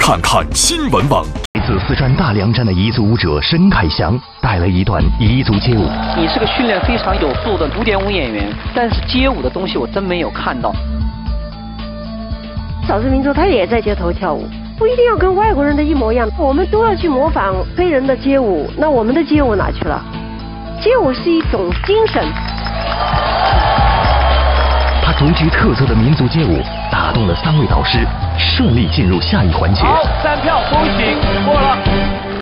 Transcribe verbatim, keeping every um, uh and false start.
看看新闻网。 来自四川大凉山的彝族舞者申凯翔带来一段彝族街舞。 你是个训练非常有素的古典舞演员，但是街舞的东西我真没有看到。 少数民族他也在街头跳舞，不一定要跟外国人的一模一样，我们都要去模仿黑人的街舞，那我们的街舞哪去了？街舞是一种精神。 他独具特色的民族街舞打动了三位导师，顺利进入下一环节。 好，三票恭喜过了。